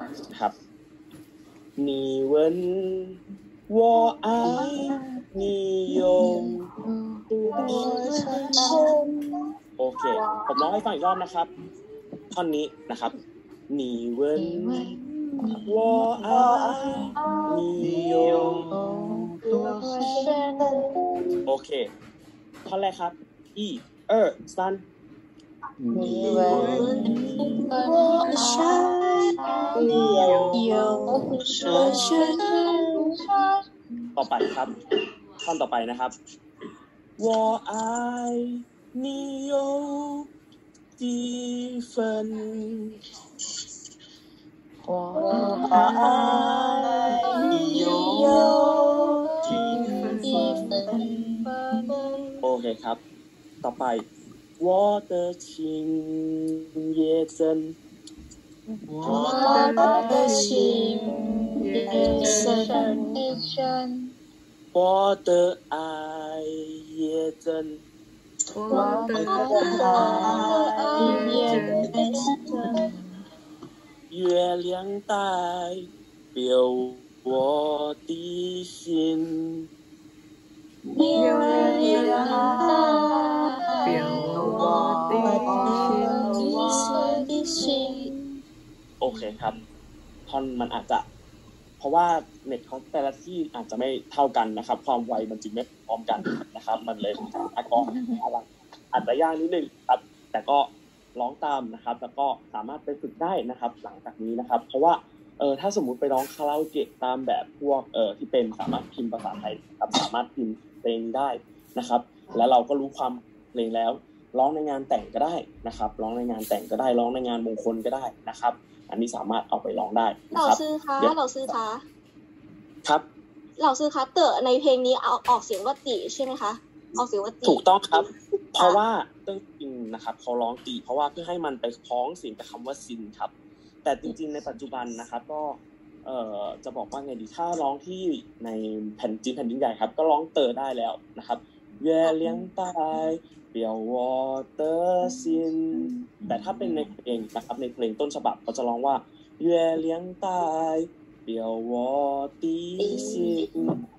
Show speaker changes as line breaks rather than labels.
ครับ你问我爱你有多深โอเคผมร้องให้ฟังอีกรอบนะครับท่อนนี้นะครับ你问我爱你有多深โอเคท่อนแรกครับ一二三你问我爱你有多深ต่อไปครับท่อนต่อไปนะครับ我爱你有几分我爱你有几分โอเคครับต่อไป我的情也真我的心也真我的爱也真我的爱也真月亮代表我的心月亮代表我的心โอเคครับท่อนมันอาจจะเพราะว่าเน็ตของแต่ละที่อาจจะไม่เท่ากันนะครับความไวมันจึงไม่พร้อมกันนะครับมันเลยอากรอะไรอาจจะยากนิดนึงครับแต่ก็ร้องตามนะครับแล้วก็สามารถไปฝึกได้นะครับหลังจากนี้นะครับเพราะว่าถ้าสมมุติไปร้องคาราโอเกะตามแบบพวกที่เป็นสามารถพิมพ์ภาษาไทยครับสามารถพิมพ์เพลงได้นะครับแล้วเราก็รู้ความเพลงแล้วร้องในงานแต่งก็ได้นะครับร้องในงานแต่งก็ได้ร้องในงานมงคลก็ได้นะครับอันนี้สามารถเอาไปร้องได้นะครับ
老师คะ
ครับ
老师คะเต๋อในเพลงนี้เอาออกเสียงว่าติใช่ไหมคะออกเสียงว่าติ
ถูกต้องครับเพราะว่าเรื่องจริงนะครับเขาร้องตีเพราะว่าเพื่อให้มันไปคล้องเสียงกับคำว่าซินครับแต่จริงๆในปัจจุบันนะครับก็จะบอกว่าไงดีถ้าร้องที่ในแผ่นดินใหญ่ครับก็ร้องเต๋อได้แล้วนะครับ月亮代表我的心แต่ถ้าเป็นในเพลงนะครับในเพลงต้นฉบับเขาจะร้องว่า月亮代表我的心